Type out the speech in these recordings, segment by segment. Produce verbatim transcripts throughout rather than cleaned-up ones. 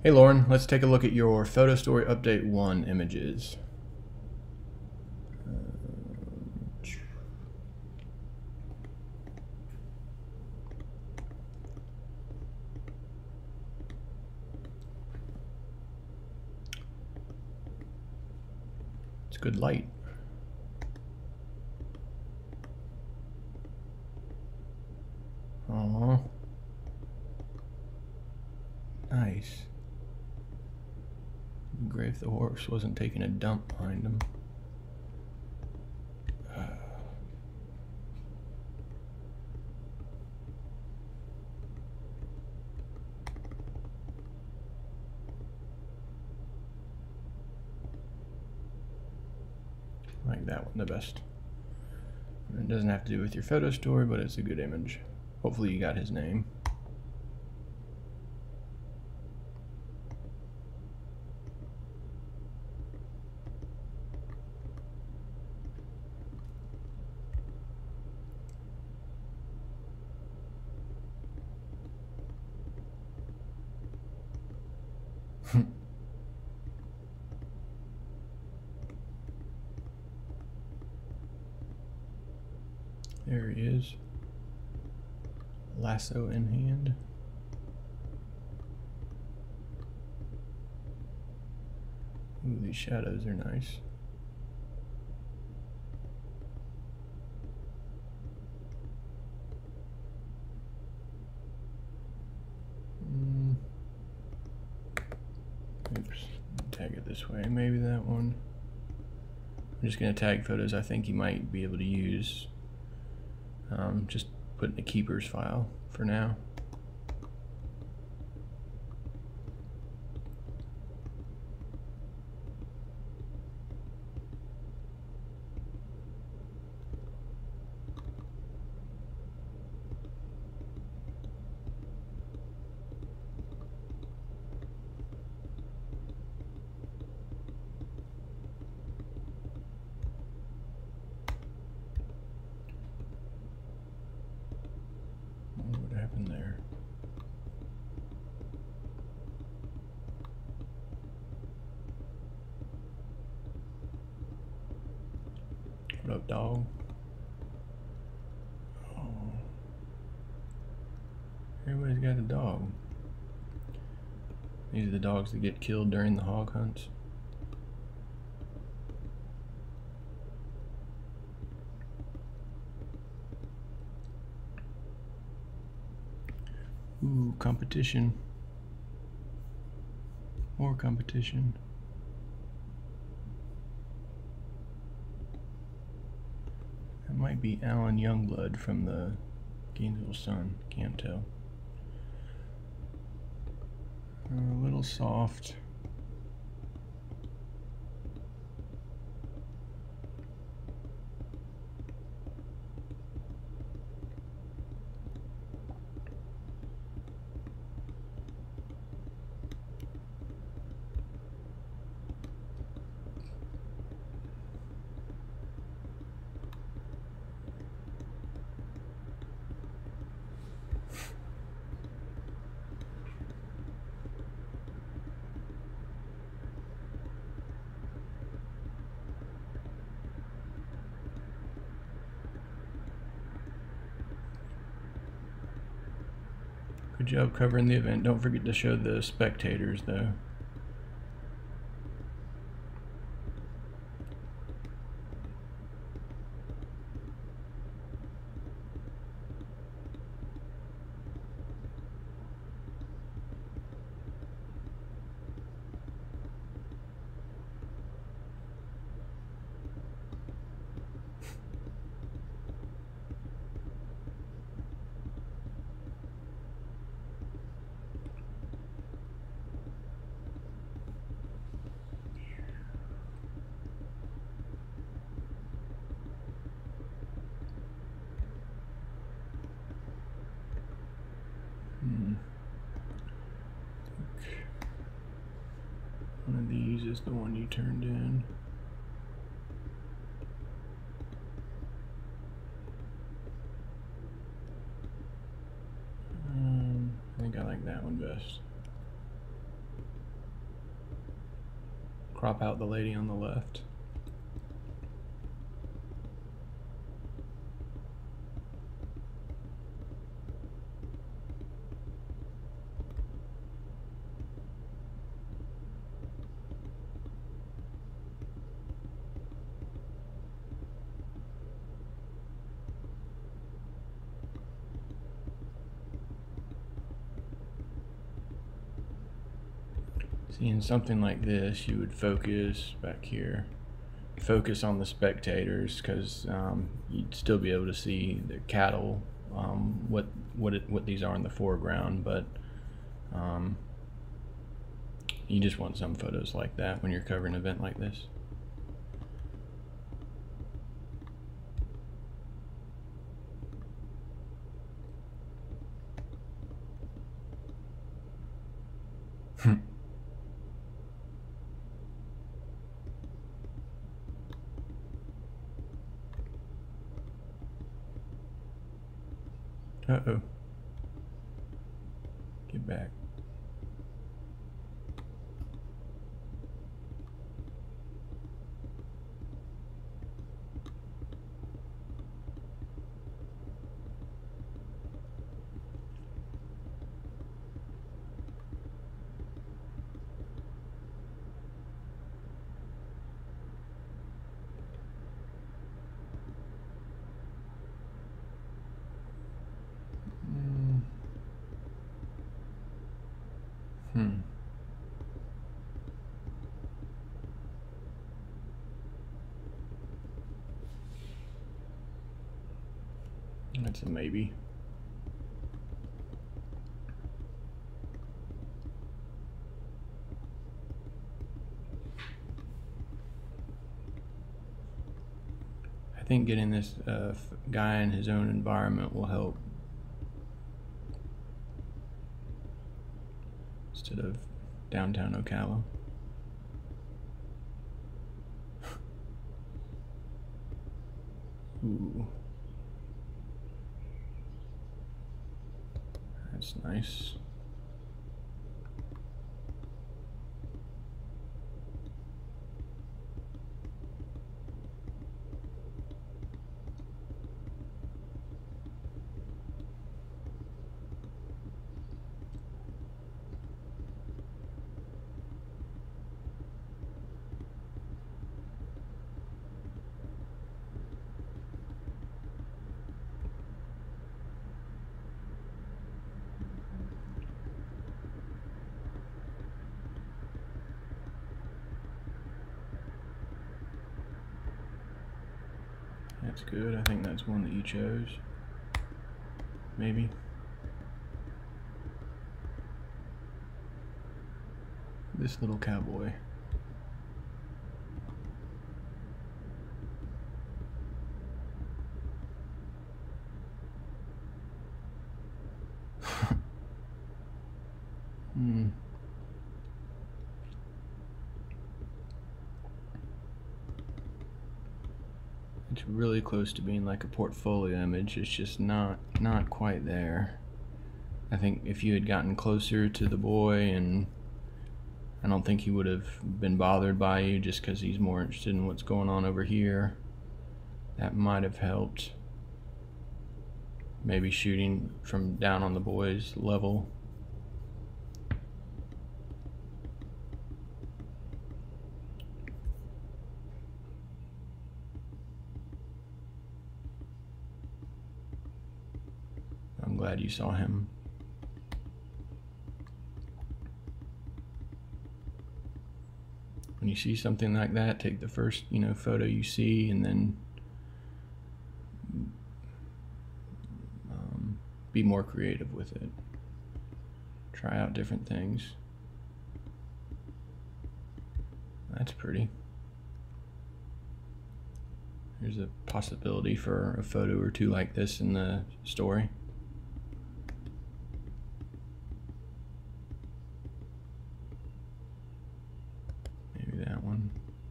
Hey Lauren, let's take a look at your Photo Story Update one images. It's good light. Aww. Nice. Great if the horse wasn't taking a dump behind him. Uh. I like that one the best. It doesn't have to do with your photo story, but it's a good image. Hopefully you got his name. There he is. Lasso in hand. Ooh, these shadows are nice. Mm. Oops, tag it this way. Maybe that one. I'm just going to tag photos I think you might be able to use. Um, just put in a keepers file for now. What happened there? What up, dog? Oh. Everybody's got a dog. These are the dogs that get killed during the hog hunts. Ooh, competition. More competition. That might be Alan Youngblood from the Gainesville Sun. Can't tell. A little soft. Good job covering the event. Don't forget to show the spectators though. Hmm. One of these is the one you turned in. Um, I think I like that one best. crop out the lady on the left. See, in something like this, you would focus back here, focus on the spectators, because um, you'd still be able to see the cattle, um, what what it, what these are in the foreground, but um, you just want some photos like that when you're covering an event like this. Uh-oh. Get back. Hmm. That's a maybe. I think getting this uh, guy in his own environment will help, instead of downtown Ocala. Ooh. That's nice. That's good. I think that's one that you chose. Maybe. This little cowboy. Hmm. It's really close to being like a portfolio image. It's just not not quite there. I think if you had gotten closer to the boy, and I don't think he would have been bothered by you just because he's more interested in what's going on over here. That might have helped. Maybe shooting from down on the boy's level. I'm glad you saw him. When you see something like that, take the first, you know, photo you see, and then um, be more creative with it. Try out different things. That's pretty. There's a possibility for a photo or two like this in the story. Maybe that one.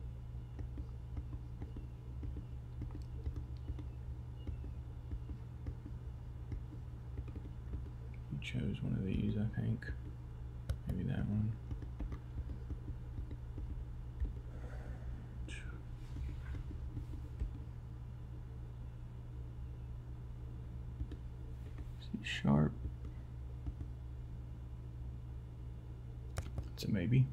You chose one of these, I think. Maybe that one. sharp. It's a maybe.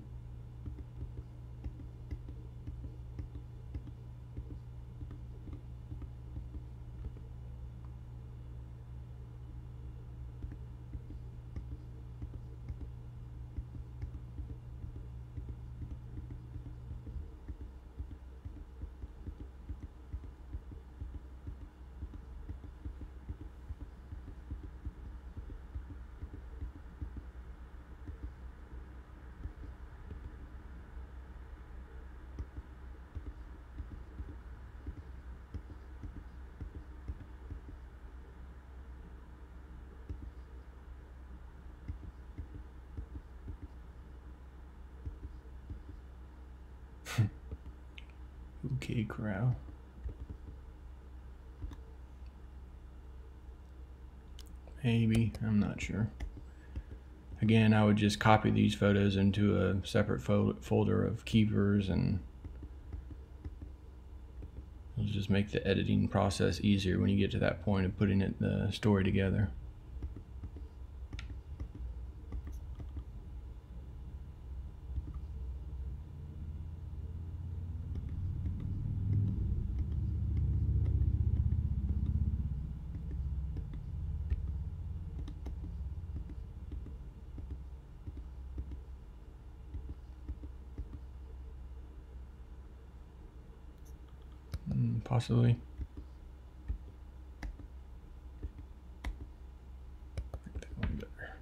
Okay, Corral. Maybe, I'm not sure. Again, I would just copy these photos into a separate fo folder of keepers, and it'll just make the editing process easier when you get to that point of putting it, the story together. Possibly. That one better.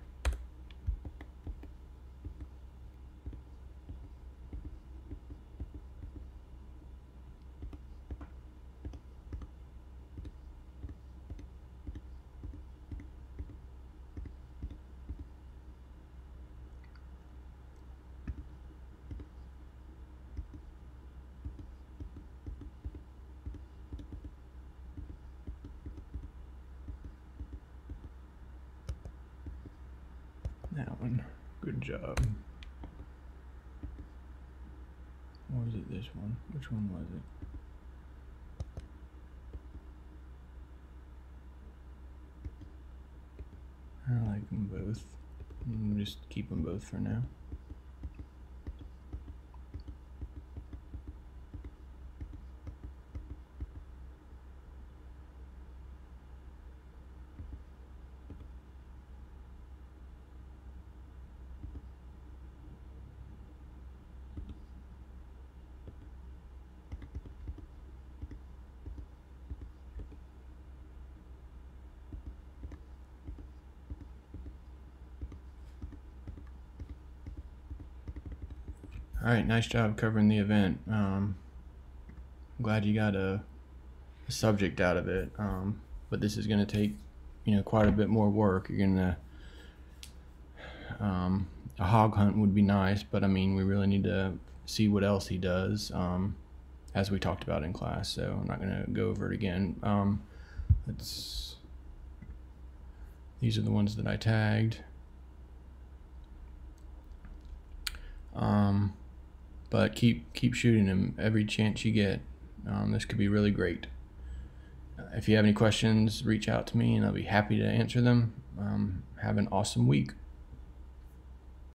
That one. Good job. Or was it this one? Which one was it? I like them both. We'll just keep them both for now. All right, nice job covering the event. Um, I'm glad you got a, a subject out of it, um, but this is going to take, you know, quite a bit more work. You're going to, um, a hog hunt would be nice, but I mean, we really need to see what else he does, um, as we talked about in class. So I'm not going to go over it again. Um, let's. These are the ones that I tagged. Um, but keep keep shooting them every chance you get. Um, this could be really great. Uh, if you have any questions, reach out to me and I'll be happy to answer them. Um, have an awesome week.